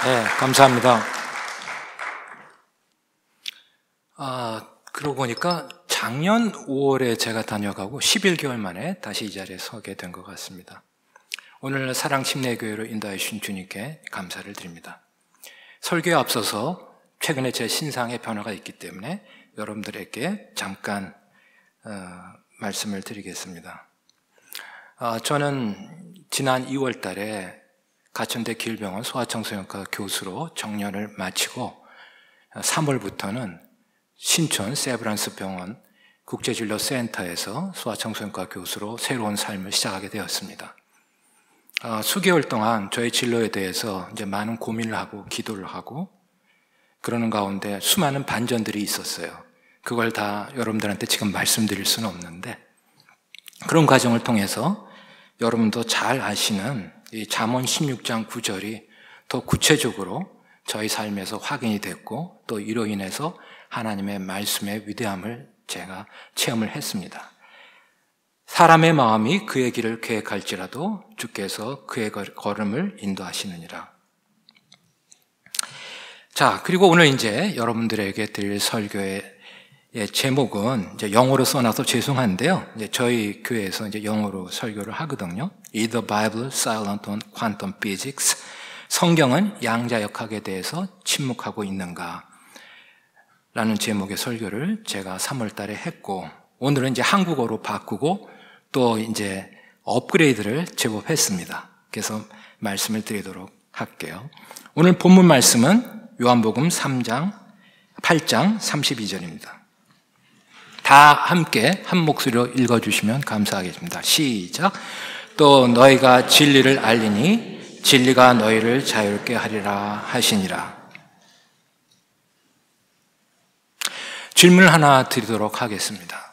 네, 감사합니다. 그러고 보니까 작년 5월에 제가 다녀가고 11개월 만에 다시 이 자리에 서게 된 것 같습니다. 오늘 사랑침례교회로 인도해 주신 주님께 감사를 드립니다. 설교에 앞서서 최근에 제 신상의 변화가 있기 때문에 여러분들에게 잠깐 말씀을 드리겠습니다. 저는 지난 2월 달에 가천대 길병원 소아청소년과 교수로 정년을 마치고 3월부터는 신촌 세브란스 병원 국제진료센터에서 소아청소년과 교수로 새로운 삶을 시작하게 되었습니다. 수개월 동안 저의 진로에 대해서 이제 많은 고민을 하고 기도를 하고 그러는 가운데 수많은 반전들이 있었어요. 그걸 다 여러분들한테 지금 말씀드릴 수는 없는데 그런 과정을 통해서 여러분도 잘 아시는 이 잠언 16장 9절이 더 구체적으로 저희 삶에서 확인이 됐고 또 이로 인해서 하나님의 말씀의 위대함을 제가 체험을 했습니다. 사람의 마음이 그의 길을 계획할지라도 주께서 그의 걸음을 인도하시느니라. 자, 그리고 오늘 이제 여러분들에게 드릴 설교의 제목은 이제 영어로 써놔서 죄송한데요. 이제 저희 교회에서 이제 영어로 설교를 하거든요. Is the Bible silent on quantum physics? 성경은 양자역학에 대해서 침묵하고 있는가? 라는 제목의 설교를 제가 3월 달에 했고, 오늘은 이제 한국어로 바꾸고 또 이제 업그레이드를 제법 했습니다. 그래서 말씀을 드리도록 할게요. 오늘 본문 말씀은 요한복음 8장 32절입니다. 다 함께 한 목소리로 읽어주시면 감사하겠습니다. 시작. 또 너희가 진리를 알리니 진리가 너희를 자유롭게 하리라 하시니라. 질문을 하나 드리도록 하겠습니다.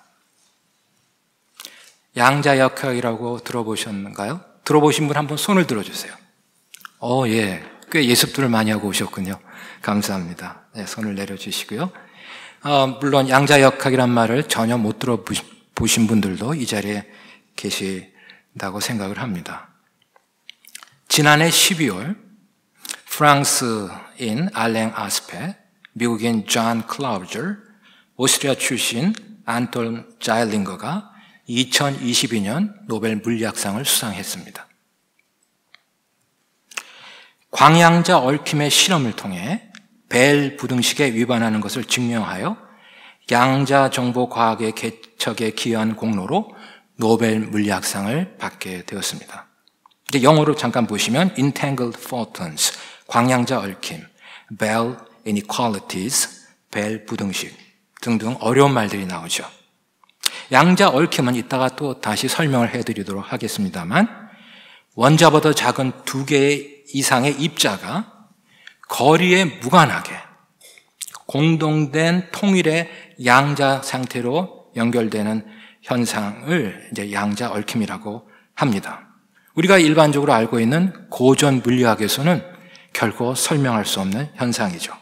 양자역학이라고 들어보셨는가요? 들어보신 분 한번 손을 들어주세요. 예. 꽤 예습들을 많이 하고 오셨군요. 감사합니다. 네, 손을 내려주시고요. 물론 양자역학이란 말을 전혀 못 들어보신 분들도 이 자리에 계신다고 생각을 합니다. 지난해 12월 프랑스인 알랭 아스페, 미국인 존 클라우저, 오스트리아 출신 안톨 자일링거가 2022년 노벨 물리학상을 수상했습니다. 광양자 얽힘의 실험을 통해 벨 부등식에 위반하는 것을 증명하여 양자정보과학의 개척에 기여한 공로로 노벨 물리학상을 받게 되었습니다. 이제 영어로 잠깐 보시면 Entangled Photons, 광양자 얽힘, Bell Inequalities, 벨 부등식 등등 어려운 말들이 나오죠. 양자 얽힘은 이따가 또 다시 설명을 해드리도록 하겠습니다만 원자보다 작은 2개 이상의 입자가 거리에 무관하게 공동된 통일의 양자 상태로 연결되는 현상을 이제 양자 얽힘이라고 합니다. 우리가 일반적으로 알고 있는 고전 물리학에서는 결코 설명할 수 없는 현상이죠.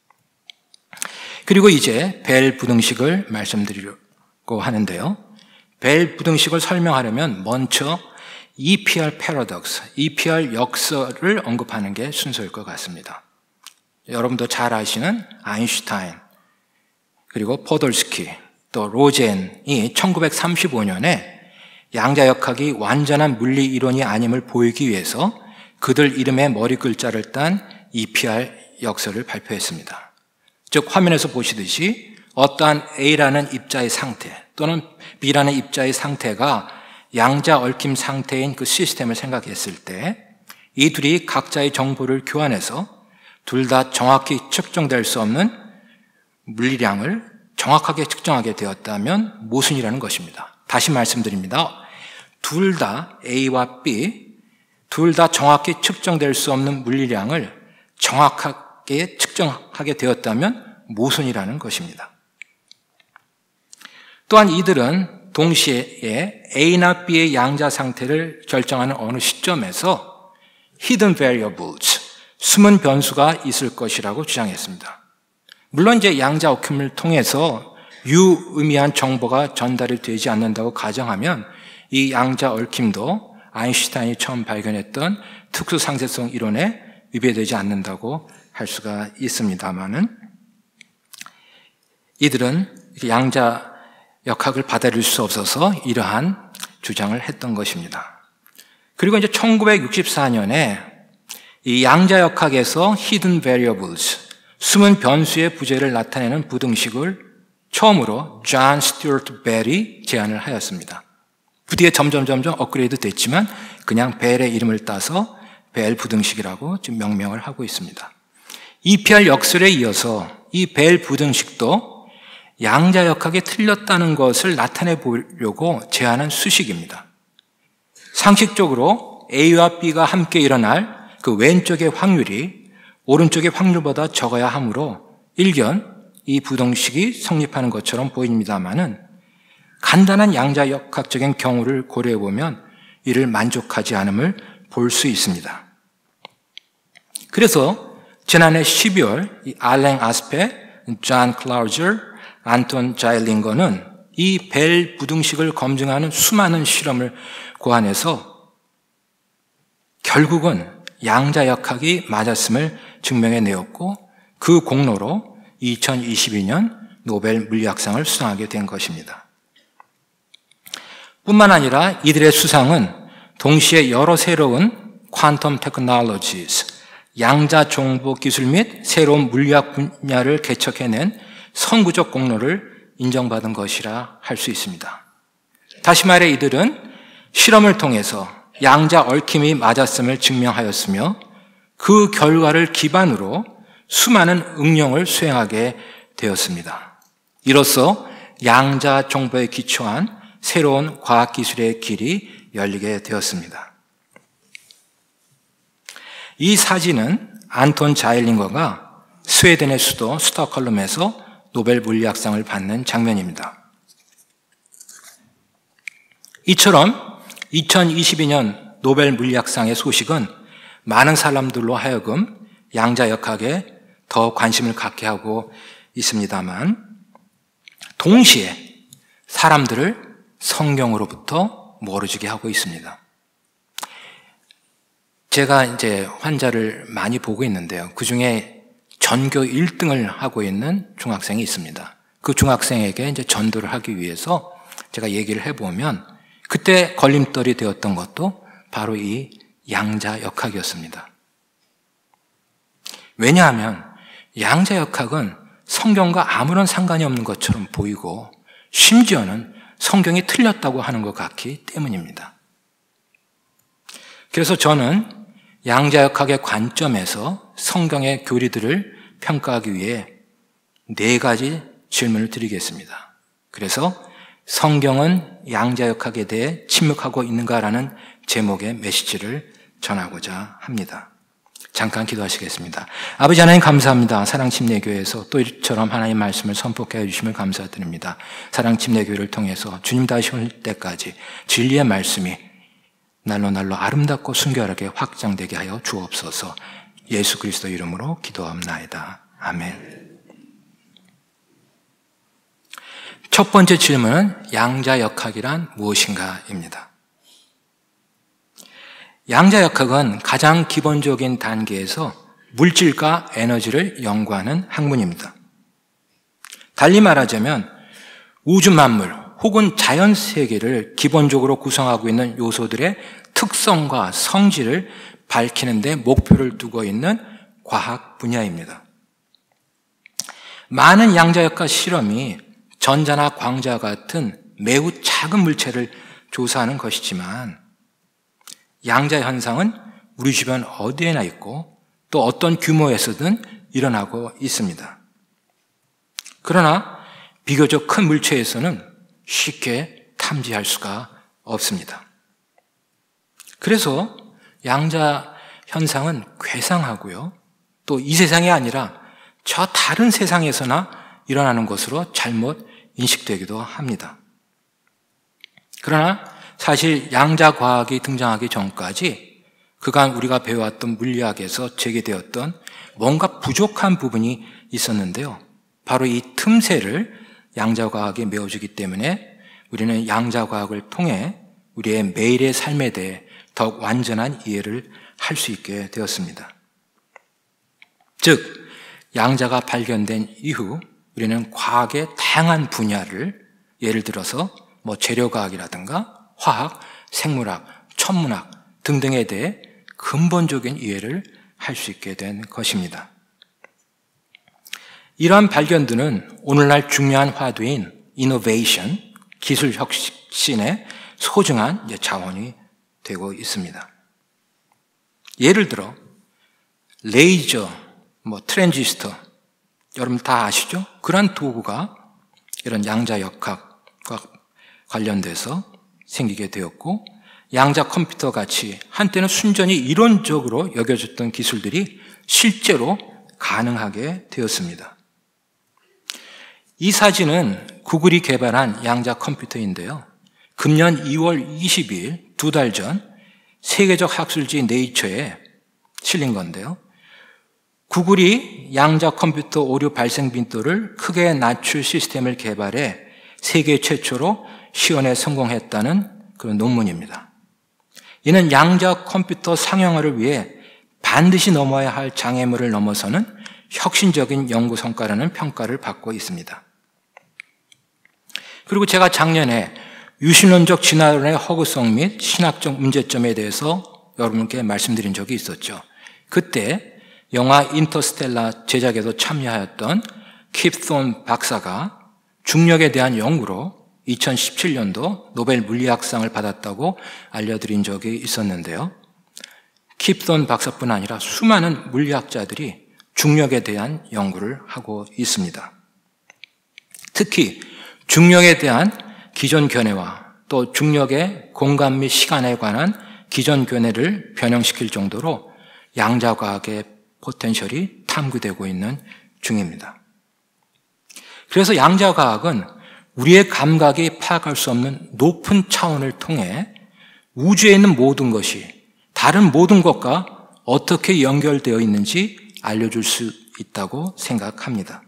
그리고 이제 벨 부등식을 말씀드리려고 하는데요. 벨 부등식을 설명하려면 먼저 EPR paradox, EPR 역설을 언급하는 게 순서일 것 같습니다. 여러분도 잘 아시는 아인슈타인, 그리고 포돌스키, 또 로젠이 1935년에 양자역학이 완전한 물리 이론이 아님을 보이기 위해서 그들 이름의 머리 글자를 딴 EPR 역설을 발표했습니다. 즉 화면에서 보시듯이 어떠한 A라는 입자의 상태 또는 B라는 입자의 상태가 양자 얽힘 상태인 그 시스템을 생각했을 때 이 둘이 각자의 정보를 교환해서 둘 다 정확히 측정될 수 없는 물리량을 정확하게 측정하게 되었다면 모순이라는 것입니다. 다시 말씀드립니다. 둘 다 A와 B, 둘 다 정확히 측정될 수 없는 물리량을 정확하게 측정하게 되었다면 모순이라는 것입니다. 또한 이들은 동시에 A나 B의 양자 상태를 결정하는 어느 시점에서 hidden variables, 숨은 변수가 있을 것이라고 주장했습니다. 물론 이제 양자 얽힘을 통해서 유의미한 정보가 전달이 되지 않는다고 가정하면 이 양자 얽힘도 아인슈타인이 처음 발견했던 특수상세성 이론의 위배되지 않는다고 할 수가 있습니다만은 이들은 양자 역학을 받아들일 수 없어서 이러한 주장을 했던 것입니다. 그리고 이제 1964년에 이 양자 역학에서 hidden variables, 숨은 변수의 부재를 나타내는 부등식을 처음으로 존 스튜어트 벨이 제안을 하였습니다. 그 뒤에 점점 업그레이드 됐지만 그냥 벨의 이름을 따서 벨 부등식이라고 지금 명명을 하고 있습니다. EPR 역설에 이어서 이 벨 부등식도 양자 역학이 틀렸다는 것을 나타내 보려고 제안한 수식입니다. 상식적으로 A와 B가 함께 일어날 그 왼쪽의 확률이 오른쪽의 확률보다 적어야 하므로 일견 이 부등식이 성립하는 것처럼 보입니다만은 간단한 양자 역학적인 경우를 고려해 보면 이를 만족하지 않음을 볼 수 있습니다. 그래서 지난해 12월 이 알랭 아스페, 존 클라우저, 안톤 자일링거는 이 벨 부등식을 검증하는 수많은 실험을 고안해서 결국은 양자 역학이 맞았음을 증명해 내었고 그 공로로 2022년 노벨 물리학상을 수상하게 된 것입니다. 뿐만 아니라 이들의 수상은 동시에 여러 새로운 퀀텀 테크놀로지스, 양자 정보 기술 및 새로운 물리학 분야를 개척해낸 선구적 공로를 인정받은 것이라 할 수 있습니다. 다시 말해 이들은 실험을 통해서 양자 얽힘이 맞았음을 증명하였으며 그 결과를 기반으로 수많은 응용을 수행하게 되었습니다. 이로써 양자 정보에 기초한 새로운 과학기술의 길이 열리게 되었습니다. 이 사진은 안톤 자일링거가 스웨덴의 수도 스톡홀름에서 노벨 물리학상을 받는 장면입니다. 이처럼 2022년 노벨 물리학상의 소식은 많은 사람들로 하여금 양자 역학에 더 관심을 갖게 하고 있습니다만 동시에 사람들을 성경으로부터 멀어지게 하고 있습니다. 제가 이제 환자를 많이 보고 있는데요. 그 중에 전교 1등을 하고 있는 중학생이 있습니다. 그 중학생에게 이제 전도를 하기 위해서 제가 얘기를 해보면 그때 걸림돌이 되었던 것도 바로 이 양자 역학이었습니다. 왜냐하면 양자 역학은 성경과 아무런 상관이 없는 것처럼 보이고 심지어는 성경이 틀렸다고 하는 것 같기 때문입니다. 그래서 저는 양자 역학의 관점에서 성경의 교리들을 평가하기 위해 4가지 질문을 드리겠습니다. 그래서 성경은 양자 역학에 대해 침묵하고 있는가라는 제목의 메시지를 전하고자 합니다. 잠깐 기도하시겠습니다. 아버지 하나님 감사합니다. 사랑침례교회에서 또 이처럼 하나님의 말씀을 선포해 주심을 감사드립니다. 사랑침례교회를 통해서 주님 다시 올 때까지 진리의 말씀이 날로 아름답고 순결하게 확장되게 하여 주옵소서. 예수 그리스도 이름으로 기도합나이다. 아멘. 첫 번째 질문은 양자 역학이란 무엇인가입니다. 양자 역학은 가장 기본적인 단계에서 물질과 에너지를 연구하는 학문입니다. 달리 말하자면 우주 만물 혹은 자연 세계를 기본적으로 구성하고 있는 요소들의 특성과 성질을 밝히는 데 목표를 두고 있는 과학 분야입니다. 많은 양자 역학 실험이 전자나 광자 같은 매우 작은 물체를 조사하는 것이지만 양자 현상은 우리 주변 어디에나 있고 또 어떤 규모에서든 일어나고 있습니다. 그러나 비교적 큰 물체에서는 쉽게 탐지할 수가 없습니다. 그래서 양자 현상은 괴상하고요. 또 이 세상이 아니라 저 다른 세상에서나 일어나는 것으로 잘못 인식되기도 합니다. 그러나 사실 양자 과학이 등장하기 전까지 그간 우리가 배워왔던 물리학에서 제기되었던 뭔가 부족한 부분이 있었는데요. 바로 이 틈새를 양자 과학이 메워주기 때문에 우리는 양자 과학을 통해 우리의 매일의 삶에 대해 더욱 완전한 이해를 할 수 있게 되었습니다. 즉 양자가 발견된 이후 우리는 과학의 다양한 분야를 예를 들어서 재료과학이라든가 화학, 생물학, 천문학 등등에 대해 근본적인 이해를 할 수 있게 된 것입니다. 이러한 발견들은 오늘날 중요한 화두인 이노베이션, 기술 혁신의 소중한 자원이 되고 있습니다. 예를 들어 레이저, 트랜지스터, 여러분 다 아시죠? 그런 도구가 이런 양자역학과 관련돼서 생기게 되었고, 양자 컴퓨터 같이 한때는 순전히 이론적으로 여겨졌던 기술들이 실제로 가능하게 되었습니다. 이 사진은 구글이 개발한 양자 컴퓨터인데요. 금년 2월 22일, 2달 전 세계적 학술지 네이처에 실린 건데요. 구글이 양자 컴퓨터 오류 발생 빈도를 크게 낮출 시스템을 개발해 세계 최초로 시연에 성공했다는 그런 논문입니다. 이는 양자 컴퓨터 상용화를 위해 반드시 넘어야 할 장애물을 넘어서는 혁신적인 연구 성과라는 평가를 받고 있습니다. 그리고 제가 작년에 유신론적 진화론의 허구성 및 신학적 문제점에 대해서 여러분께 말씀드린 적이 있었죠. 그때 영화 인터스텔라 제작에도 참여하였던 킵 톤 박사가 중력에 대한 연구로 2017년도 노벨 물리학상을 받았다고 알려드린 적이 있었는데요. 킵 톤 박사뿐 아니라 수많은 물리학자들이 중력에 대한 연구를 하고 있습니다. 특히 중력에 대한 기존 견해와 또 중력의 공간 및 시간에 관한 기존 견해를 변형시킬 정도로 양자과학의 포텐셜이 탐구되고 있는 중입니다. 그래서 양자과학은 우리의 감각이 파악할 수 없는 높은 차원을 통해 우주에 있는 모든 것이 다른 모든 것과 어떻게 연결되어 있는지 알려줄 수 있다고 생각합니다.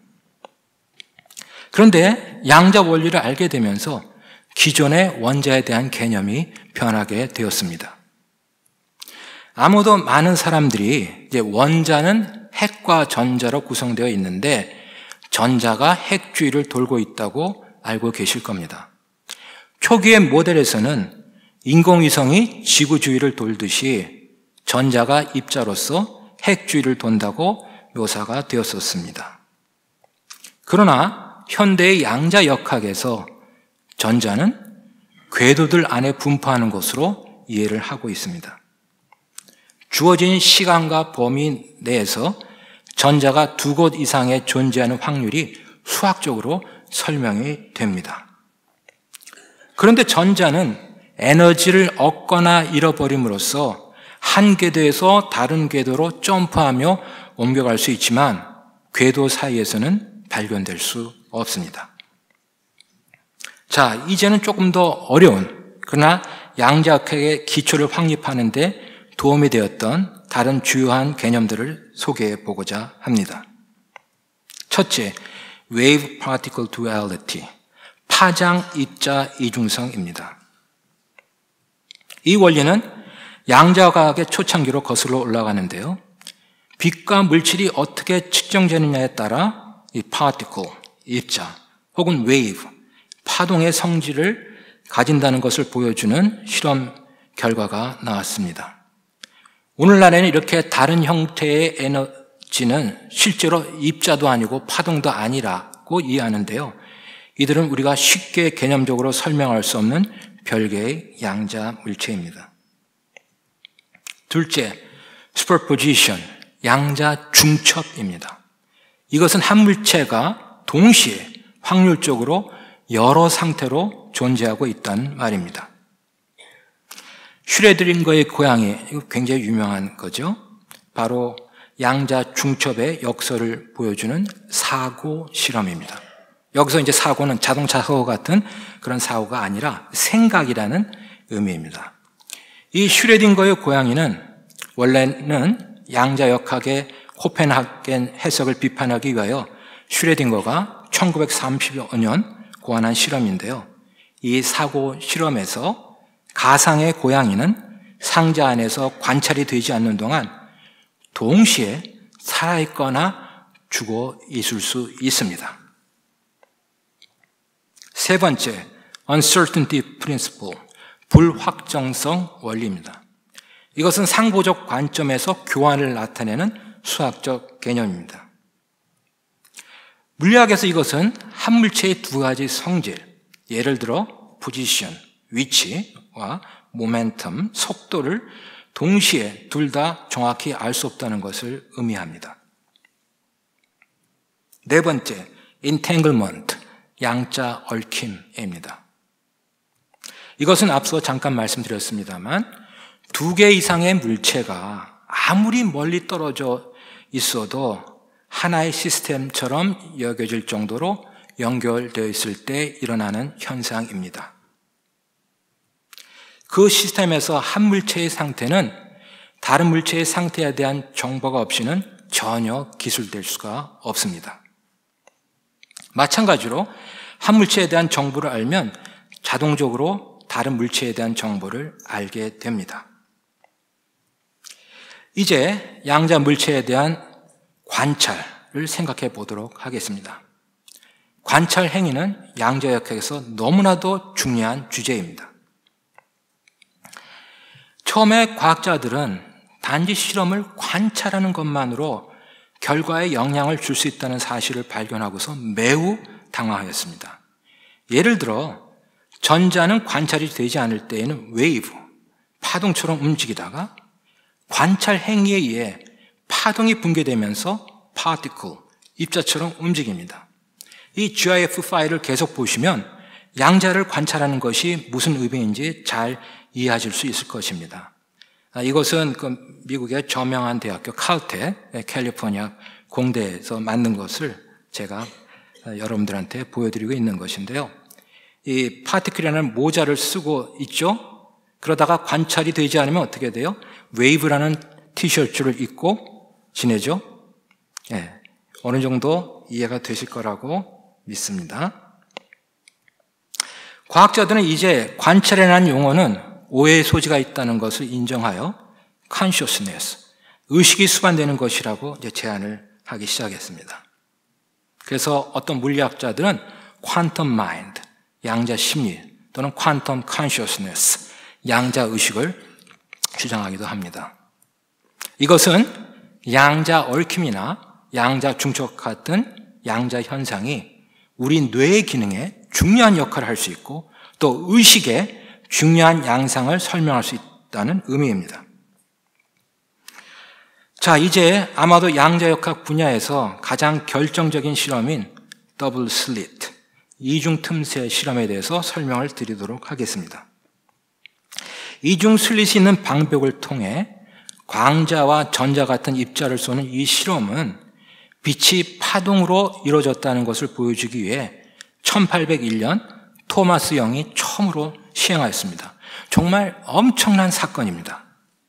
그런데 양자 원리를 알게 되면서 기존의 원자에 대한 개념이 변하게 되었습니다. 아무도 많은 사람들이 원자는 핵과 전자로 구성되어 있는데 전자가 핵 주위를 돌고 있다고 알고 계실 겁니다. 초기의 모델에서는 인공위성이 지구 주위를 돌듯이 전자가 입자로서 핵 주위를 돈다고 묘사가 되었었습니다. 그러나 현대의 양자역학에서 전자는 궤도들 안에 분포하는 것으로 이해를 하고 있습니다. 주어진 시간과 범위 내에서 전자가 두 곳 이상에 존재하는 확률이 수학적으로 설명이 됩니다. 그런데 전자는 에너지를 얻거나 잃어버림으로써 한 궤도에서 다른 궤도로 점프하며 옮겨갈 수 있지만 궤도 사이에서는 발견될 수 없습니다. 자, 이제는 조금 더 어려운 그러나 양자역학의 기초를 확립하는 데 도움이 되었던 다른 주요한 개념들을 소개해 보고자 합니다. 첫째, Wave Particle Duality, 파장 입자 이중성입니다. 이 원리는 양자과학의 초창기로 거슬러 올라가는데요. 빛과 물질이 어떻게 측정되느냐에 따라 이 particle, 입자, 혹은 wave, 파동의 성질을 가진다는 것을 보여주는 실험 결과가 나왔습니다. 오늘날에는 이렇게 다른 형태의 에너지는 실제로 입자도 아니고 파동도 아니라고 이해하는데요. 이들은 우리가 쉽게 개념적으로 설명할 수 없는 별개의 양자 물체입니다. 둘째, superposition, 양자 중첩입니다. 이것은 한 물체가 동시에 확률적으로 여러 상태로 존재하고 있다는 말입니다. 슈레딩거의 고양이, 이거 굉장히 유명한 거죠. 바로 양자 중첩의 역설을 보여주는 사고 실험입니다. 여기서 이제 사고는 자동차 사고 같은 그런 사고가 아니라 생각이라는 의미입니다. 이 슈레딩거의 고양이는 원래는 양자역학의 코펜하겐 해석을 비판하기 위하여 슈레딩거가 1935년 고안한 실험인데요. 이 사고 실험에서 가상의 고양이는 상자 안에서 관찰이 되지 않는 동안 동시에 살아있거나 죽어 있을 수 있습니다. 세 번째, uncertainty principle, 불확정성 원리입니다. 이것은 상보적 관점에서 교환을 나타내는 수학적 개념입니다. 물리학에서 이것은 한 물체의 두 가지 성질, 예를 들어 포지션, 위치와 모멘텀, 속도를 동시에 둘 다 정확히 알 수 없다는 것을 의미합니다. 네 번째, entanglement, 양자 얽힘입니다. 이것은 앞서 잠깐 말씀드렸습니다만 두 개 이상의 물체가 아무리 멀리 떨어져 있어도 하나의 시스템처럼 여겨질 정도로 연결되어 있을 때 일어나는 현상입니다. 그 시스템에서 한 물체의 상태는 다른 물체의 상태에 대한 정보가 없이는 전혀 기술될 수가 없습니다. 마찬가지로 한 물체에 대한 정보를 알면 자동적으로 다른 물체에 대한 정보를 알게 됩니다. 이제 양자 물체에 대한 관찰을 생각해 보도록 하겠습니다. 관찰 행위는 양자역학에서 너무나도 중요한 주제입니다. 처음에 과학자들은 단지 실험을 관찰하는 것만으로 결과에 영향을 줄 수 있다는 사실을 발견하고서 매우 당황하였습니다. 예를 들어 전자는 관찰이 되지 않을 때에는 웨이브, 파동처럼 움직이다가 관찰 행위에 의해 파동이 붕괴되면서 particle, 입자처럼 움직입니다. 이 GIF 파일을 계속 보시면 양자를 관찰하는 것이 무슨 의미인지 잘 이해하실 수 있을 것입니다. 이것은 미국의 저명한 대학교 칼텍, 캘리포니아 공대에서 만든 것을 제가 여러분들한테 보여드리고 있는 것인데요. 이 파티클이라는 모자를 쓰고 있죠. 그러다가 관찰이 되지 않으면 어떻게 돼요? 웨이브라는 티셔츠를 입고 지내죠. 예, 어느 정도 이해가 되실 거라고 믿습니다. 과학자들은 이제 관찰이라는 용어는 오해의 소지가 있다는 것을 인정하여 consciousness, 의식이 수반되는 것이라고 이제 제안을 하기 시작했습니다. 그래서 어떤 물리학자들은 quantum mind, 양자 심리 또는 quantum consciousness, 양자 의식을 주장하기도 합니다. 이것은 양자 얽힘이나 양자 중첩 같은 양자 현상이 우리 뇌의 기능에 중요한 역할을 할 수 있고 또 의식의 중요한 양상을 설명할 수 있다는 의미입니다. 자, 이제 아마도 양자역학 분야에서 가장 결정적인 실험인 더블 슬릿, 이중 틈새 실험에 대해서 설명을 드리도록 하겠습니다. 이중 슬릿이 있는 방벽을 통해 광자와 전자 같은 입자를 쏘는 이 실험은 빛이 파동으로 이루어졌다는 것을 보여주기 위해 1801년 토마스 영이 처음으로 시행하였습니다. 정말 엄청난 사건입니다.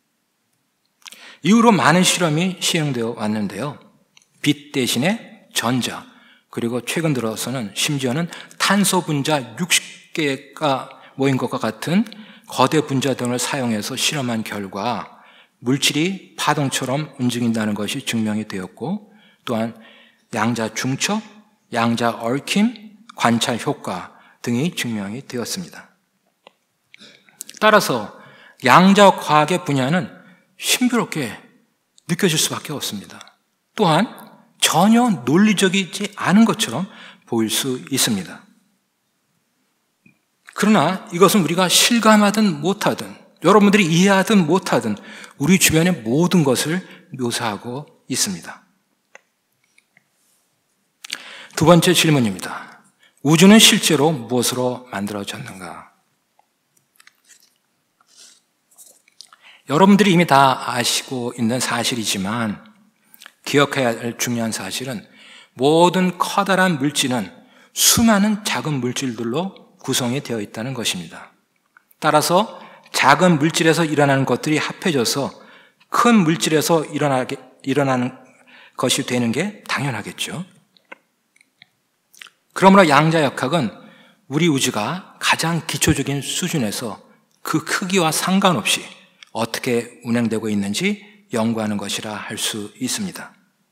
이후로 많은 실험이 시행되어 왔는데요. 빛 대신에 전자, 그리고 최근 들어서는 심지어는 탄소 분자 60개가 모인 것과 같은 거대 분자 등을 사용해서 실험한 결과 물질이 파동처럼 움직인다는 것이 증명이 되었고 또한 양자 중첩, 양자 얽힘, 관찰 효과 등이 증명이 되었습니다. 따라서 양자 과학의 분야는 신비롭게 느껴질 수밖에 없습니다. 또한 전혀 논리적이지 않은 것처럼 보일 수 있습니다. 그러나 이것은 우리가 실감하든 못하든 여러분들이 이해하든 못하든 우리 주변의 모든 것을 묘사하고 있습니다. 두 번째 질문입니다. 우주는 실제로 무엇으로 만들어졌는가? 여러분들이 이미 다 아시고 있는 사실이지만 기억해야 할 중요한 사실은 모든 커다란 물질은 수많은 작은 물질들로 구성이 되어 있다는 것입니다. 따라서 작은 물질에서 일어나는 것들이 합해져서 큰 물질에서 일어나는 것이 되는 게 당연하겠죠. 그러므로 양자역학은 우리 우주가 가장 기초적인 수준에서 그 크기와 상관없이 어떻게 운행되고 있는지 연구하는 것이라 할 수 있습니다.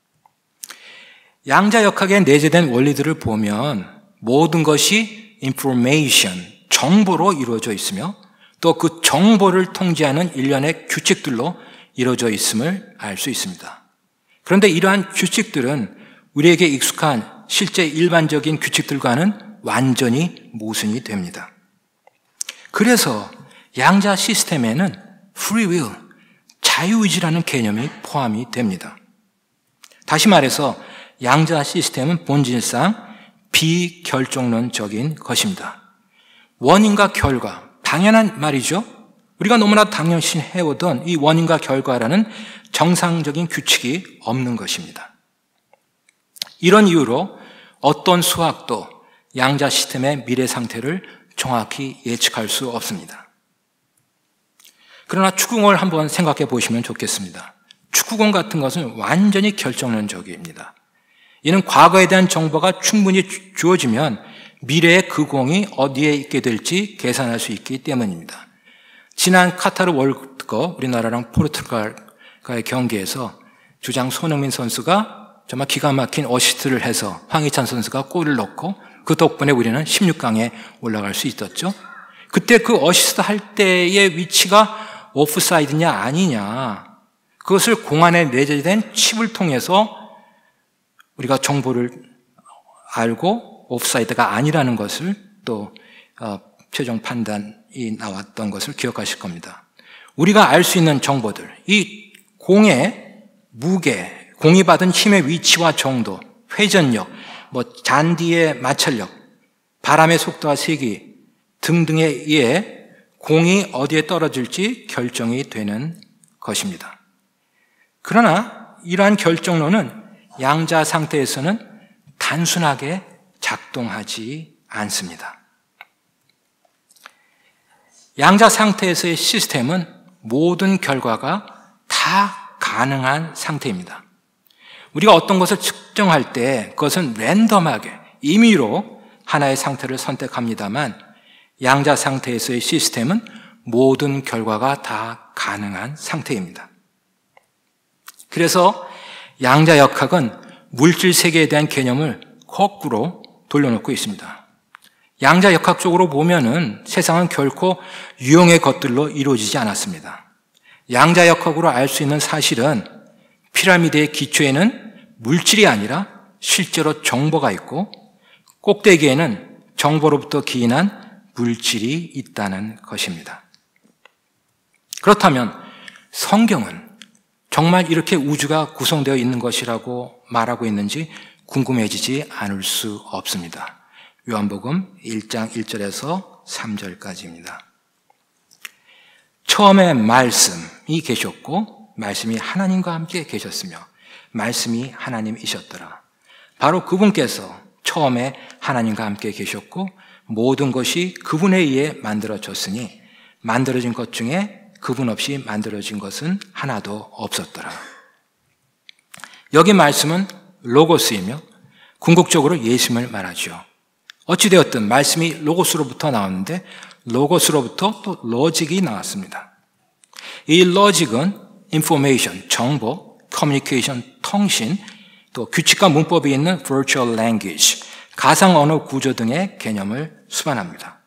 양자역학에 내재된 원리들을 보면 모든 것이 information, 정보로 이루어져 있으며 또 그 정보를 통제하는 일련의 규칙들로 이루어져 있음을 알 수 있습니다. 그런데 이러한 규칙들은 우리에게 익숙한 실제 일반적인 규칙들과는 완전히 모순이 됩니다. 그래서 양자 시스템에는 free will, 자유의지라는 개념이 포함이 됩니다. 다시 말해서 양자 시스템은 본질상 비결정론적인 것입니다. 원인과 결과, 당연한 말이죠. 우리가 너무나 당연시 해오던 이 원인과 결과라는 정상적인 규칙이 없는 것입니다. 이런 이유로 어떤 수학도 양자 시스템의 미래 상태를 정확히 예측할 수 없습니다. 그러나 축구공을 한번 생각해 보시면 좋겠습니다. 축구공 같은 것은 완전히 결정론적입니다. 이는 과거에 대한 정보가 충분히 주어지면 미래에 그 공이 어디에 있게 될지 계산할 수 있기 때문입니다. 지난 카타르 월드컵 우리나라랑 포르투갈과의 경기에서 주장 손흥민 선수가 정말 기가 막힌 어시스트를 해서 황희찬 선수가 골을 넣고 그 덕분에 우리는 16강에 올라갈 수 있었죠. 그때 그 어시스트 할 때의 위치가 오프사이드냐 아니냐, 그것을 공 안에 내재된 칩을 통해서 우리가 정보를 알고 오프사이드가 아니라는 것을 또 최종 판단이 나왔던 것을 기억하실 겁니다. 우리가 알 수 있는 정보들, 이 공의 무게, 공이 받은 힘의 위치와 정도, 회전력, 잔디의 마찰력, 바람의 속도와 세기 등등에 의해 공이 어디에 떨어질지 결정이 되는 것입니다. 그러나 이러한 결정론은 양자 상태에서는 단순하게 작동하지 않습니다. 양자 상태에서의 시스템은 모든 결과가 다 가능한 상태입니다. 우리가 어떤 것을 측정할 때 그것은 랜덤하게 임의로 하나의 상태를 선택합니다만 양자 상태에서의 시스템은 모든 결과가 다 가능한 상태입니다. 그래서 양자역학은 물질 세계에 대한 개념을 거꾸로 돌려놓고 있습니다. 양자역학적으로 보면은 세상은 결코 유형의 것들로 이루어지지 않았습니다. 양자역학으로 알 수 있는 사실은 피라미드의 기초에는 물질이 아니라 실제로 정보가 있고 꼭대기에는 정보로부터 기인한 물질이 있다는 것입니다. 그렇다면 성경은 정말 이렇게 우주가 구성되어 있는 것이라고 말하고 있는지 궁금해지지 않을 수 없습니다. 요한복음 1장 1절에서 3절까지입니다. 처음에 말씀이 계셨고 말씀이 하나님과 함께 계셨으며 말씀이 하나님이셨더라. 바로 그분께서 처음에 하나님과 함께 계셨고 모든 것이 그분에 의해 만들어졌으니 만들어진 것 중에 그분 없이 만들어진 것은 하나도 없었더라. 여기 말씀은 로고스이며 궁극적으로 예수님을 말하죠. 어찌되었든 말씀이 로고스로부터 나왔는데 로고스로부터 또 로직이 나왔습니다. 이 로직은 information, 정보, communication, 통신, 또 규칙과 문법이 있는 virtual language, 가상 언어 구조 등의 개념을 수반합니다.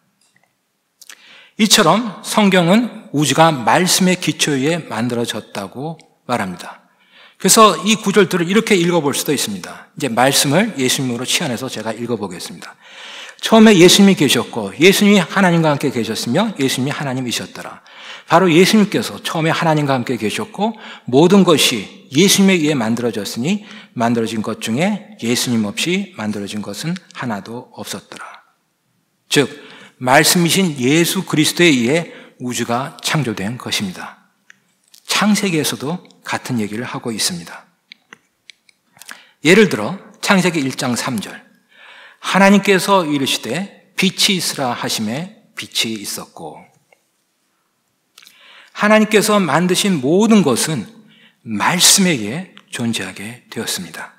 이처럼 성경은 우주가 말씀의 기초에 만들어졌다고 말합니다. 그래서 이 구절들을 이렇게 읽어볼 수도 있습니다. 이제 말씀을 예수님으로 치환해서 제가 읽어보겠습니다. 처음에 예수님이 계셨고 예수님이 하나님과 함께 계셨으며 예수님이 하나님이셨더라. 바로 예수님께서 처음에 하나님과 함께 계셨고 모든 것이 예수님에 의해 만들어졌으니 만들어진 것 중에 예수님 없이 만들어진 것은 하나도 없었더라. 즉 말씀이신 예수 그리스도에 의해 우주가 창조된 것입니다. 창세기에서도 같은 얘기를 하고 있습니다. 예를 들어 창세기 1장 3절 하나님께서 이르시되 빛이 있으라 하심에 빛이 있었고, 하나님께서 만드신 모든 것은 말씀에 의해 존재하게 되었습니다.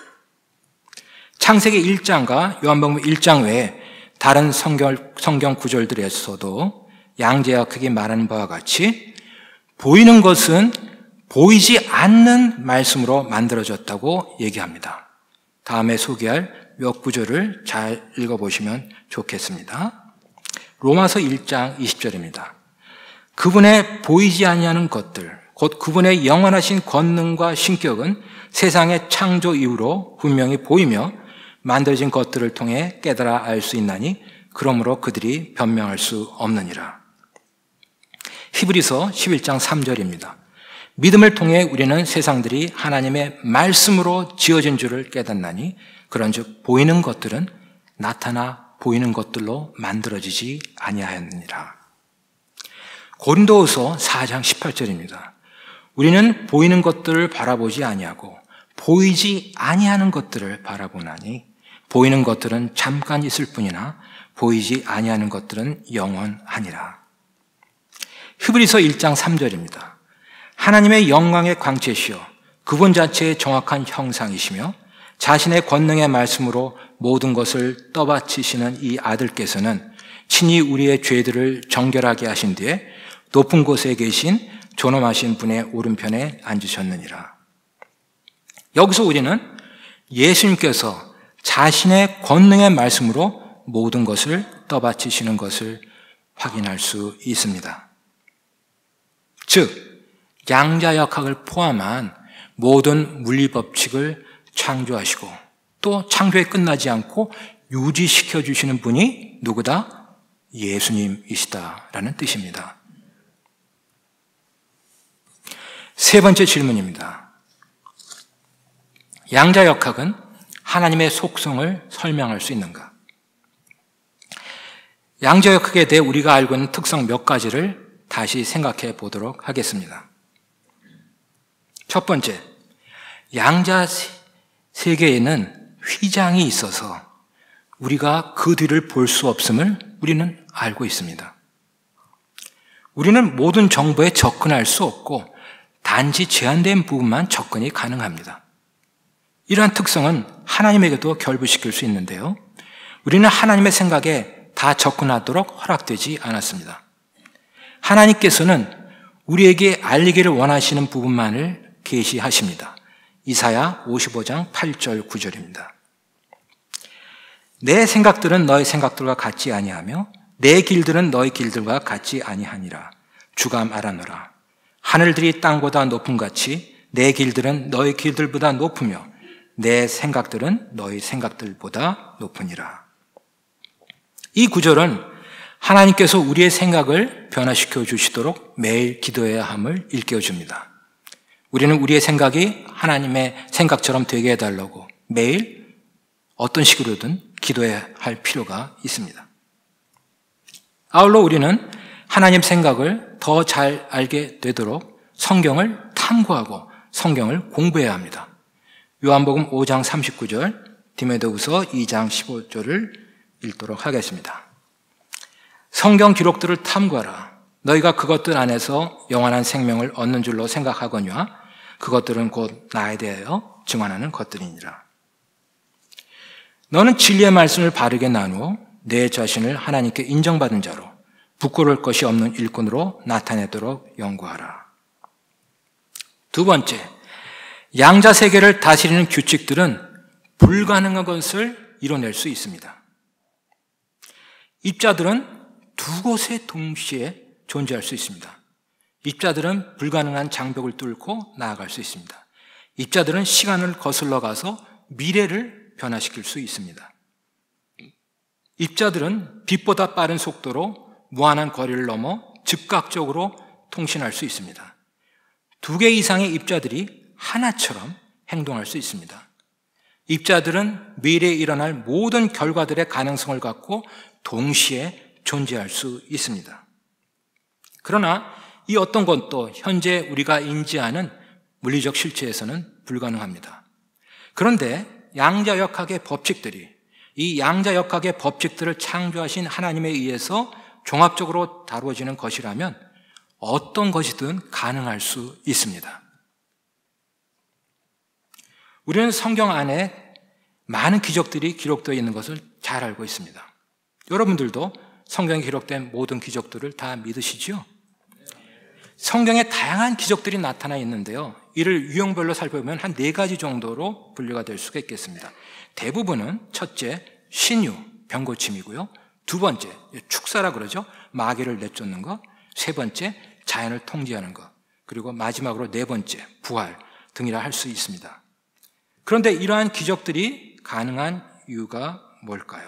창세기 1장과 요한복음 1장 외에 다른 성경 구절들에서도 양자역학이 말하는 바와 같이 보이는 것은 보이지 않는 말씀으로 만들어졌다고 얘기합니다. 다음에 소개할 몇 구절을 잘 읽어보시면 좋겠습니다. 로마서 1장 20절입니다. 그분의 보이지 아니하는 것들, 곧 그분의 영원하신 권능과 신격은 세상의 창조 이후로 분명히 보이며 만들어진 것들을 통해 깨달아 알 수 있나니 그러므로 그들이 변명할 수 없느니라. 히브리서 11장 3절입니다. 믿음을 통해 우리는 세상들이 하나님의 말씀으로 지어진 줄을 깨닫나니 그런즉 보이는 것들은 나타나 보이는 것들로 만들어지지 아니하였느니라. 고린도후서 4장 18절입니다. 우리는 보이는 것들을 바라보지 아니하고 보이지 아니하는 것들을 바라보나니 보이는 것들은 잠깐 있을 뿐이나 보이지 아니하는 것들은 영원하니라. 히브리서 1장 3절입니다. 하나님의 영광의 광채시여 그분 자체의 정확한 형상이시며 자신의 권능의 말씀으로 모든 것을 떠받치시는 이 아들께서는 친히 우리의 죄들을 정결하게 하신 뒤에 높은 곳에 계신 존엄하신 분의 오른편에 앉으셨느니라. 여기서 우리는 예수님께서 자신의 권능의 말씀으로 모든 것을 떠받치시는 것을 확인할 수 있습니다. 즉, 양자역학을 포함한 모든 물리법칙을 창조하시고 또 창조에 끝나지 않고 유지시켜 주시는 분이 누구다? 예수님이시다라는 뜻입니다. 세 번째 질문입니다. 양자역학은 하나님의 속성을 설명할 수 있는가? 양자역학에 대해 우리가 알고 있는 특성 몇 가지를 다시 생각해 보도록 하겠습니다. 첫 번째, 양자 세계에는 휘장이 있어서 우리가 그 뒤를 볼 수 없음을 우리는 알고 있습니다. 우리는 모든 정보에 접근할 수 없고 단지 제한된 부분만 접근이 가능합니다. 이러한 특성은 하나님에게도 결부시킬 수 있는데요. 우리는 하나님의 생각에 다 접근하도록 허락되지 않았습니다. 하나님께서는 우리에게 알리기를 원하시는 부분만을 계시하십니다. 이사야 55장 8절 9절입니다. 내 생각들은 너의 생각들과 같지 아니하며 내 길들은 너의 길들과 같지 아니하니라. 주가 말하노라. 하늘들이 땅보다 높음같이 내 길들은 너의 길들보다 높으며 내 생각들은 너의 생각들보다 높으니라. 이 구절은 하나님께서 우리의 생각을 변화시켜 주시도록 매일 기도해야 함을 일깨워줍니다. 우리는 우리의 생각이 하나님의 생각처럼 되게 해달라고 매일 어떤 식으로든 기도해야 할 필요가 있습니다. 아울러 우리는 하나님 생각을 더 잘 알게 되도록 성경을 탐구하고 성경을 공부해야 합니다. 요한복음 5장 39절, 디모데후서 2장 15절을 읽도록 하겠습니다. 성경 기록들을 탐구하라. 너희가 그것들 안에서 영원한 생명을 얻는 줄로 생각하거니와 그것들은 곧 나에 대하여 증언하는 것들이니라. 너는 진리의 말씀을 바르게 나누어 내 자신을 하나님께 인정받은 자로 부끄러울 것이 없는 일꾼으로 나타내도록 연구하라. 두 번째, 양자 세계를 다스리는 규칙들은 불가능한 것을 이뤄낼 수 있습니다. 입자들은 두 곳에 동시에 존재할 수 있습니다. 입자들은 불가능한 장벽을 뚫고 나아갈 수 있습니다. 입자들은 시간을 거슬러 가서 미래를 변화시킬 수 있습니다. 입자들은 빛보다 빠른 속도로 무한한 거리를 넘어 즉각적으로 통신할 수 있습니다. 두 개 이상의 입자들이 하나처럼 행동할 수 있습니다. 입자들은 미래에 일어날 모든 결과들의 가능성을 갖고 동시에 존재할 수 있습니다. 그러나 이 어떤 것도 현재 우리가 인지하는 물리적 실체에서는 불가능합니다. 그런데 양자역학의 법칙들이 이 양자역학의 법칙들을 창조하신 하나님에 의해서 종합적으로 다루어지는 것이라면 어떤 것이든 가능할 수 있습니다. 우리는 성경 안에 많은 기적들이 기록되어 있는 것을 잘 알고 있습니다. 여러분들도 성경에 기록된 모든 기적들을 다 믿으시죠? 성경에 다양한 기적들이 나타나 있는데요. 이를 유형별로 살펴보면 한 4가지 정도로 분류가 될 수가 있겠습니다. 대부분은 첫째, 신유, 병고침이고요. 두 번째, 축사라 그러죠. 마귀를 내쫓는 것. 세 번째, 자연을 통제하는 것. 그리고 마지막으로 네 번째, 부활 등이라 할 수 있습니다. 그런데 이러한 기적들이 가능한 이유가 뭘까요?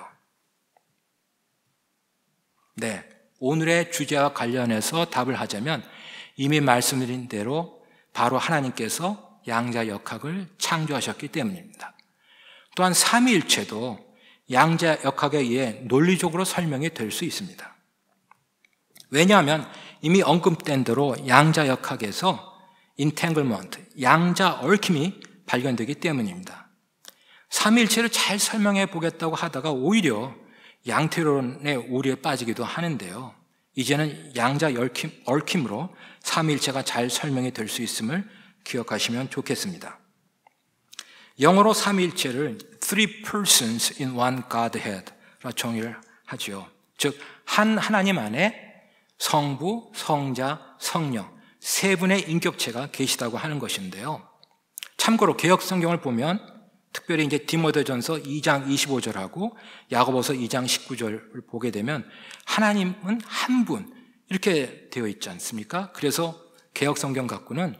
네, 오늘의 주제와 관련해서 답을 하자면 이미 말씀드린 대로 바로 하나님께서 양자역학을 창조하셨기 때문입니다. 또한 삼위일체도 양자역학에 의해 논리적으로 설명이 될 수 있습니다. 왜냐하면 이미 언급된 대로 양자역학에서 인탱글먼트, 양자 얽힘이 발견되기 때문입니다. 삼위일체를 잘 설명해 보겠다고 하다가 오히려 양태론의 오류에 빠지기도 하는데요. 이제는 양자 얽힘으로 삼위일체가 잘 설명이 될 수 있음을 기억하시면 좋겠습니다. 영어로 삼위일체를 three persons in one Godhead라 정의를 하죠. 즉, 한 하나님 안에 성부, 성자, 성령 세 분의 인격체가 계시다고 하는 것인데요. 참고로 개역 성경을 보면 특별히 이제 디모데전서 2장 25절하고 야고보서 2장 19절을 보게 되면 하나님은 한 분 이렇게 되어 있지 않습니까? 그래서 개역 성경 갖고는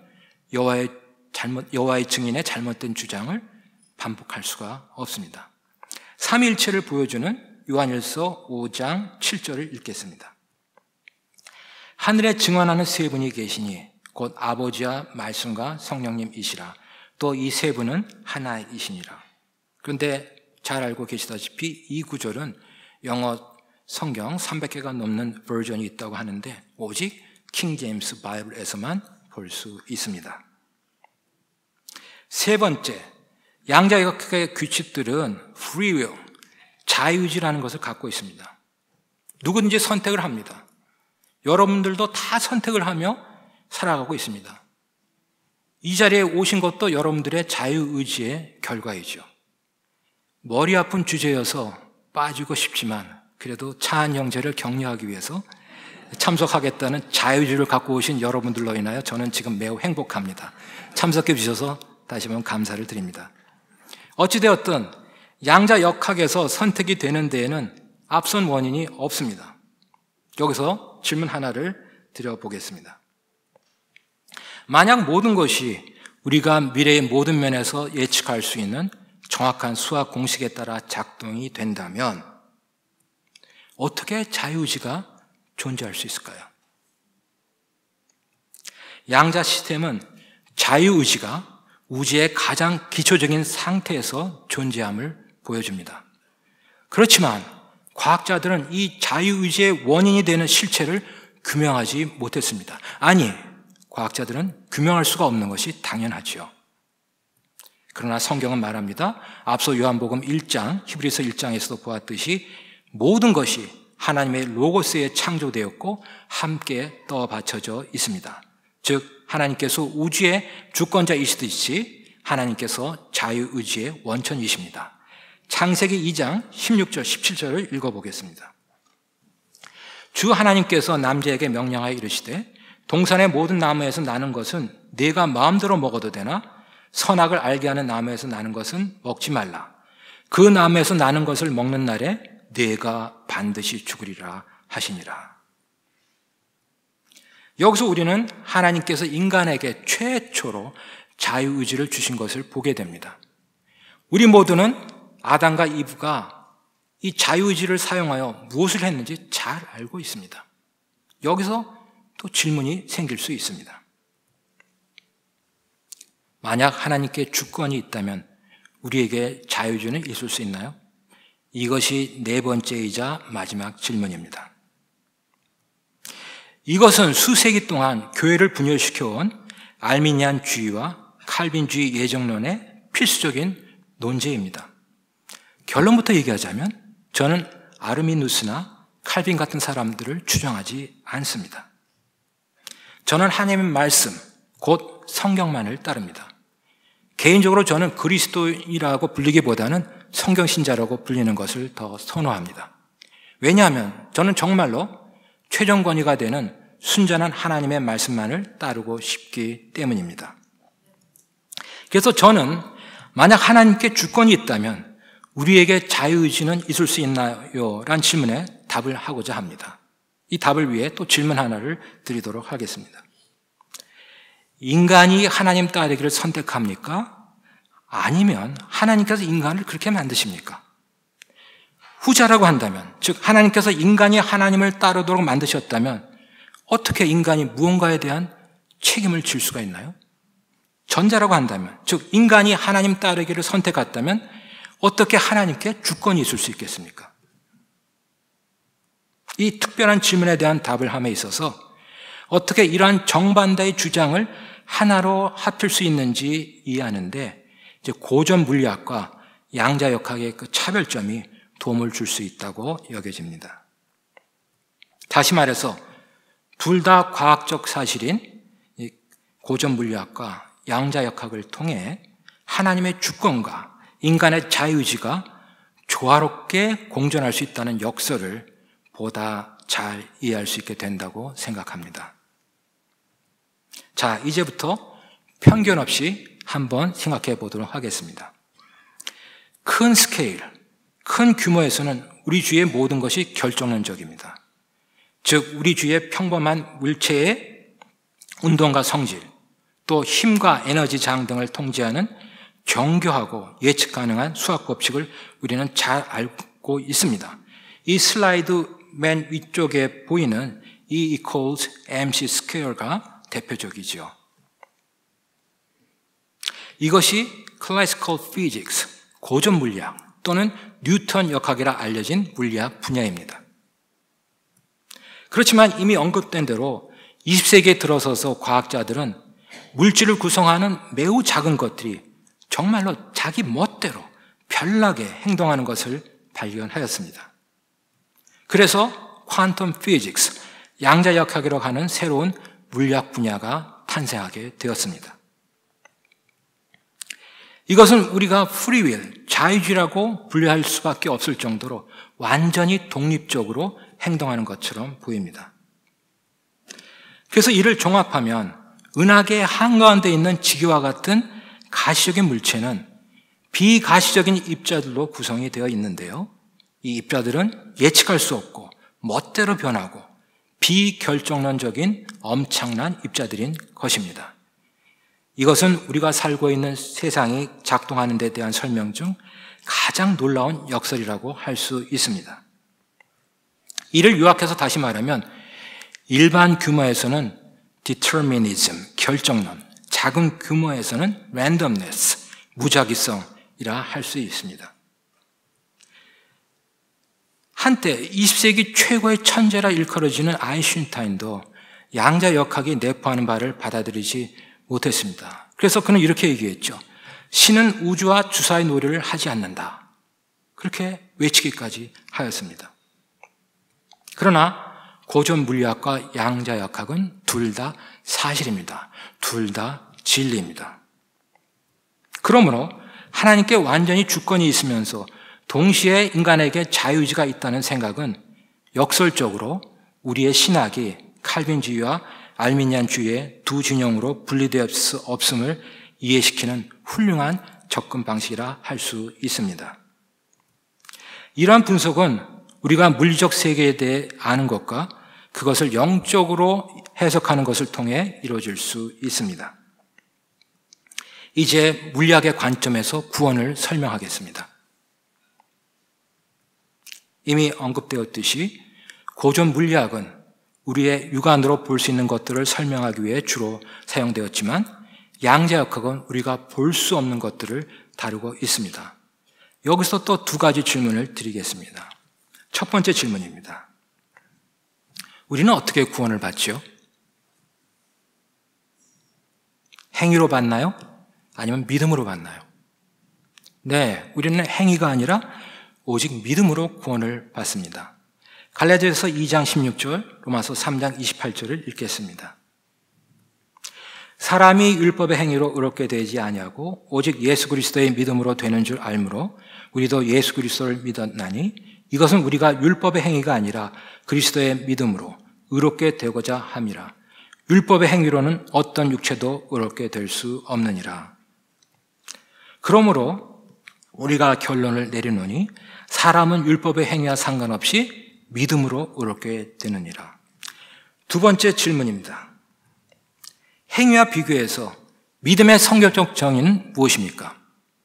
여호와의 증인의 잘못된 주장을 반복할 수가 없습니다. 삼위일체를 보여주는 요한일서 5장 7절을 읽겠습니다. 하늘에 증언하는 세 분이 계시니 곧 아버지와 말씀과 성령님이시라. 또 이 세 분은 하나이시니라. 그런데 잘 알고 계시다시피 이 구절은 영어 성경 300개가 넘는 버전이 있다고 하는데 오직 킹 제임스 바이블에서만 볼 수 있습니다. 세 번째, 양자역학의 규칙들은 free will, 자유의지라는 것을 갖고 있습니다. 누구든지 선택을 합니다. 여러분들도 다 선택을 하며 살아가고 있습니다. 이 자리에 오신 것도 여러분들의 자유의지의 결과이죠. 머리 아픈 주제여서 빠지고 싶지만 그래도 차한 형제를 격려하기 위해서 참석하겠다는 자유의지를 갖고 오신 여러분들로 인하여 저는 지금 매우 행복합니다. 참석해 주셔서 다시 한번 감사를 드립니다. 어찌되었든 양자역학에서 선택이 되는 데에는 앞선 원인이 없습니다. 여기서 질문 하나를 드려보겠습니다. 만약 모든 것이 우리가 미래의 모든 면에서 예측할 수 있는 정확한 수학 공식에 따라 작동이 된다면 어떻게 자유의지가 존재할 수 있을까요? 양자 시스템은 자유의지가 우주의 가장 기초적인 상태에서 존재함을 보여줍니다. 그렇지만 과학자들은 이 자유의지의 원인이 되는 실체를 규명하지 못했습니다. 아니, 과학자들은 규명할 수가 없는 것이 당연하지요. 그러나 성경은 말합니다. 앞서 요한복음 1장, 히브리서 1장에서도 보았듯이 모든 것이 하나님의 로고스에 창조되었고 함께 떠받쳐져 있습니다. 즉 하나님께서 우주의 주권자이시듯이 하나님께서 자유의지의 원천이십니다. 창세기 2장 16절 17절을 읽어보겠습니다. 주 하나님께서 남자에게 명령하여 이르시되 동산의 모든 나무에서 나는 것은 네가 마음대로 먹어도 되나 선악을 알게 하는 나무에서 나는 것은 먹지 말라. 그 나무에서 나는 것을 먹는 날에 네가 반드시 죽으리라 하시니라. 여기서 우리는 하나님께서 인간에게 최초로 자유의지를 주신 것을 보게 됩니다. 우리 모두는 아담과 이브가 이 자유의지를 사용하여 무엇을 했는지 잘 알고 있습니다. 여기서 또 질문이 생길 수 있습니다. 만약 하나님께 주권이 있다면 우리에게 자유의지는 있을 수 있나요? 이것이 네 번째이자 마지막 질문입니다. 이것은 수세기 동안 교회를 분열시켜온 알미니안주의와 칼빈주의 예정론의 필수적인 논제입니다. 결론부터 얘기하자면 저는 아르미누스나 칼빈 같은 사람들을 추종하지 않습니다. 저는 하나님의 말씀, 곧 성경만을 따릅니다. 개인적으로 저는 그리스도인이라고 불리기보다는 성경신자라고 불리는 것을 더 선호합니다. 왜냐하면 저는 정말로 최종 권위가 되는 순전한 하나님의 말씀만을 따르고 싶기 때문입니다. 그래서 저는 만약 하나님께 주권이 있다면 우리에게 자유의지는 있을 수 있나요? 라는 질문에 답을 하고자 합니다. 이 답을 위해 또 질문 하나를 드리도록 하겠습니다. 인간이 하나님 따르기를 선택합니까? 아니면 하나님께서 인간을 그렇게 만드십니까? 후자라고 한다면, 즉 하나님께서 인간이 하나님을 따르도록 만드셨다면 어떻게 인간이 무언가에 대한 책임을 질 수가 있나요? 전자라고 한다면, 즉 인간이 하나님 따르기를 선택했다면 어떻게 하나님께 주권이 있을 수 있겠습니까? 이 특별한 질문에 대한 답을 함에 있어서 어떻게 이러한 정반대의 주장을 하나로 합칠 수 있는지 이해하는데 이제 고전 물리학과 양자역학의 그 차별점이 도움을 줄 수 있다고 여겨집니다. 다시 말해서 둘 다 과학적 사실인 고전 물리학과 양자역학을 통해 하나님의 주권과 인간의 자유의지가 조화롭게 공존할 수 있다는 역설을 보다 잘 이해할 수 있게 된다고 생각합니다. 자, 이제부터 편견 없이 한번 생각해 보도록 하겠습니다. 큰 스케일, 큰 규모에서는 우리 주위의 모든 것이 결정론적입니다. 즉 우리 주위의 평범한 물체의 운동과 성질, 또 힘과 에너지 장 등을 통제하는 정교하고 예측 가능한 수학 법칙을 우리는 잘 알고 있습니다. 이 슬라이드 맨 위쪽에 보이는 E equals mc square가 대표적이죠. 이것이 classical physics, 고전 물리학 또는 뉴턴 역학이라 알려진 물리학 분야입니다. 그렇지만 이미 언급된 대로 20세기에 들어서서 과학자들은 물질을 구성하는 매우 작은 것들이 정말로 자기 멋대로 별나게 행동하는 것을 발견하였습니다. 그래서 퀀텀 피직스, 양자역학이라고 하는 새로운 물리학 분야가 탄생하게 되었습니다. 이것은 우리가 프리윌, 자유주의라고 분류할 수밖에 없을 정도로 완전히 독립적으로 행동하는 것처럼 보입니다. 그래서 이를 종합하면 은하계 한가운데 있는 지구와 같은 가시적인 물체는 비가시적인 입자들로 구성이 되어 있는데요. 이 입자들은 예측할 수 없고 멋대로 변하고 비결정론적인 엄청난 입자들인 것입니다. 이것은 우리가 살고 있는 세상이 작동하는 데 대한 설명 중 가장 놀라운 역설이라고 할 수 있습니다. 이를 요약해서 다시 말하면 일반 규모에서는 determinism, 결정론, 작은 규모에서는 randomness, 무작위성이라 할 수 있습니다. 한때 20세기 최고의 천재라 일컬어지는 아인슈타인도 양자역학이 내포하는 바를 받아들이지 못했습니다. 그래서 그는 이렇게 얘기했죠. 신은 우주와 주사의 놀이를 하지 않는다. 그렇게 외치기까지 하였습니다. 그러나 고전 물리학과 양자역학은 둘 다 사실입니다. 둘 다 진리입니다. 그러므로 하나님께 완전히 주권이 있으면서 동시에 인간에게 자유의지가 있다는 생각은 역설적으로 우리의 신학이 칼빈주의와 알미니안주의의 두 진영으로 분리될 수 없음을 이해시키는 훌륭한 접근 방식이라 할 수 있습니다. 이러한 분석은 우리가 물리적 세계에 대해 아는 것과 그것을 영적으로 해석하는 것을 통해 이루어질 수 있습니다. 이제 물리학의 관점에서 구원을 설명하겠습니다. 이미 언급되었듯이 고전 물리학은 우리의 육안으로 볼 수 있는 것들을 설명하기 위해 주로 사용되었지만 양자역학은 우리가 볼 수 없는 것들을 다루고 있습니다. 여기서 또 두 가지 질문을 드리겠습니다. 첫 번째 질문입니다. 우리는 어떻게 구원을 받죠? 행위로 받나요? 아니면 믿음으로 받나요? 네, 우리는 행위가 아니라 오직 믿음으로 구원을 받습니다. 갈라디아서 2장 16절, 로마서 3장 28절을 읽겠습니다. 사람이 율법의 행위로 의롭게 되지 아니하고 오직 예수 그리스도의 믿음으로 되는 줄 알므로 우리도 예수 그리스도를 믿었나니 이것은 우리가 율법의 행위가 아니라 그리스도의 믿음으로 의롭게 되고자 함이라. 율법의 행위로는 어떤 육체도 의롭게 될 수 없느니라. 그러므로 우리가 결론을 내리노니 사람은 율법의 행위와 상관없이 믿음으로 의롭게 되느니라. 두 번째 질문입니다. 행위와 비교해서 믿음의 성경적 정의는 무엇입니까?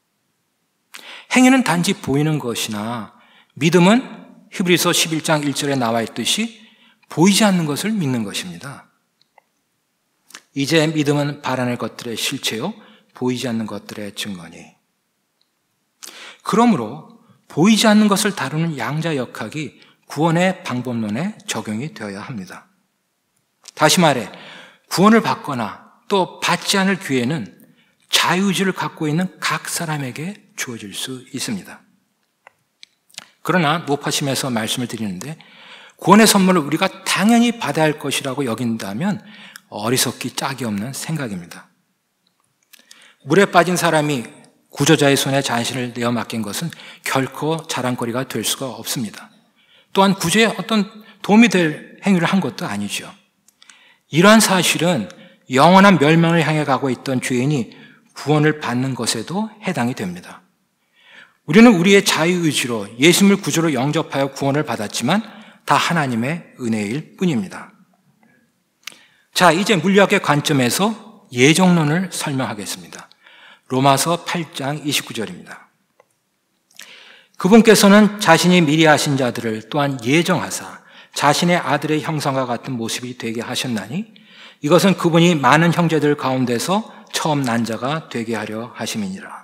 행위는 단지 보이는 것이나 믿음은 히브리서 11장 1절에 나와 있듯이 보이지 않는 것을 믿는 것입니다. 이제 믿음은 바라는 것들의 실체요, 보이지 않는 것들의 증거니. 그러므로 보이지 않는 것을 다루는 양자역학이 구원의 방법론에 적용이 되어야 합니다. 다시 말해 구원을 받거나 또 받지 않을 기회는 자유의지를 갖고 있는 각 사람에게 주어질 수 있습니다. 그러나 노파심에서 말씀을 드리는데 구원의 선물을 우리가 당연히 받아야 할 것이라고 여긴다면 어리석기 짝이 없는 생각입니다. 물에 빠진 사람이 구조자의 손에 자신을 내어 맡긴 것은 결코 자랑거리가 될 수가 없습니다. 또한 구조에 어떤 도움이 될 행위를 한 것도 아니죠. 이러한 사실은 영원한 멸망을 향해 가고 있던 죄인이 구원을 받는 것에도 해당이 됩니다. 우리는 우리의 자유의지로 예수님을 구주로 영접하여 구원을 받았지만 다 하나님의 은혜일 뿐입니다. 자, 이제 물리학의 관점에서 예정론을 설명하겠습니다. 로마서 8장 29절입니다. 그분께서는 자신이 미리 아신 자들을 또한 예정하사 자신의 아들의 형상과 같은 모습이 되게 하셨나니 이것은 그분이 많은 형제들 가운데서 처음 난 자가 되게 하려 하심이니라.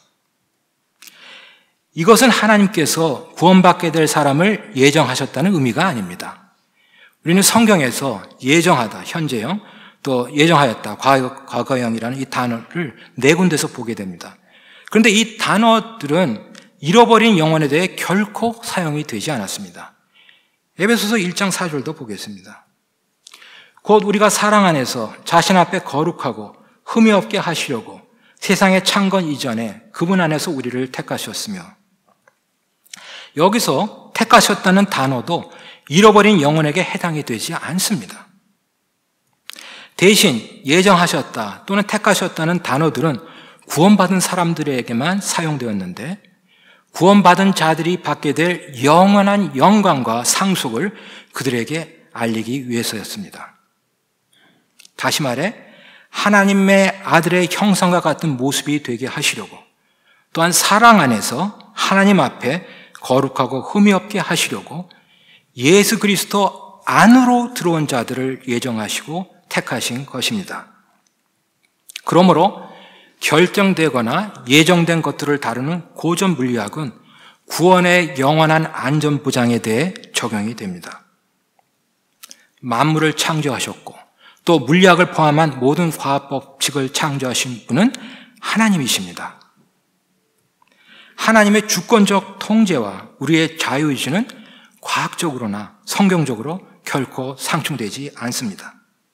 이것은 하나님께서 구원받게 될 사람을 예정하셨다는 의미가 아닙니다. 우리는 성경에서 예정하다, 현재형, 또 예정하였다, 과거형이라는 이 단어를 네 군데서 보게 됩니다. 그런데 이 단어들은 잃어버린 영혼에 대해 결코 사용이 되지 않았습니다. 에베소서 1장 4절도 보겠습니다. 곧 우리가 사랑 안에서 자신 앞에 거룩하고 흠이 없게 하시려고 세상에 창건 이전에 그분 안에서 우리를 택하셨으며, 여기서 택하셨다는 단어도 잃어버린 영혼에게 해당이 되지 않습니다. 대신 예정하셨다 또는 택하셨다는 단어들은 구원받은 사람들에게만 사용되었는데 구원받은 자들이 받게 될 영원한 영광과 상속을 그들에게 알리기 위해서였습니다. 다시 말해 하나님의 아들의 형상과 같은 모습이 되게 하시려고, 또한 사랑 안에서 하나님 앞에 거룩하고 흠이 없게 하시려고 예수 그리스도 안으로 들어온 자들을 예정하시고 택하신 것입니다. 그러므로 결정되거나 예정된 것들을 다루는 고전 물리학은 구원의 영원한 안전보장에 대해 적용이 됩니다. 만물을 창조하셨고 또 물리학을 포함한 모든 과학 법칙을 창조하신 분은 하나님이십니다. 하나님의 주권적 통제와 우리의 자유의지는 과학적으로나 성경적으로 결코 상충되지 않습니다.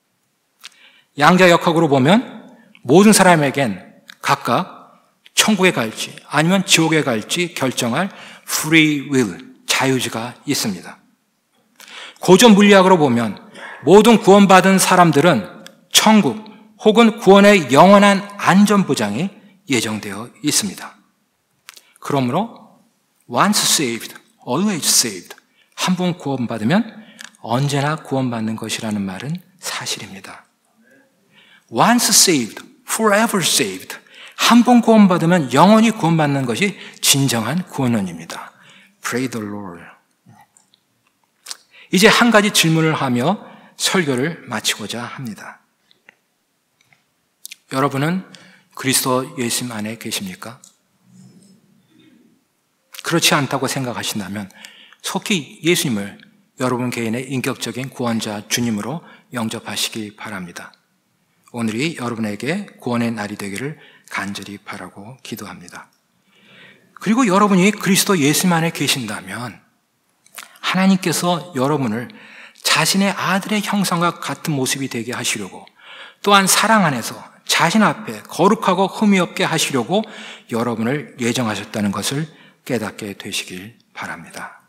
양자역학으로 보면 모든 사람에겐 각각 천국에 갈지 아니면 지옥에 갈지 결정할 free will, 자유의지가 있습니다. 고전 물리학으로 보면 모든 구원받은 사람들은 천국 혹은 구원의 영원한 안전보장이 예정되어 있습니다. 그러므로 once saved, always saved, 한 번 구원받으면 언제나 구원받는 것이라는 말은 사실입니다. Once saved, forever saved, 한 번 구원받으면 영원히 구원받는 것이 진정한 구원론입니다. Praise the Lord. 이제 한 가지 질문을 하며 설교를 마치고자 합니다. 여러분은 그리스도 예수님 안에 계십니까? 그렇지 않다고 생각하신다면 속히 예수님을 여러분 개인의 인격적인 구원자 주님으로 영접하시기 바랍니다. 오늘이 여러분에게 구원의 날이 되기를 간절히 바라고 기도합니다. 그리고 여러분이 그리스도 예수님 안에 계신다면 하나님께서 여러분을 자신의 아들의 형상과 같은 모습이 되게 하시려고, 또한 사랑 안에서 자신 앞에 거룩하고 흠이 없게 하시려고 여러분을 예정하셨다는 것을 깨닫게 되시길 바랍니다.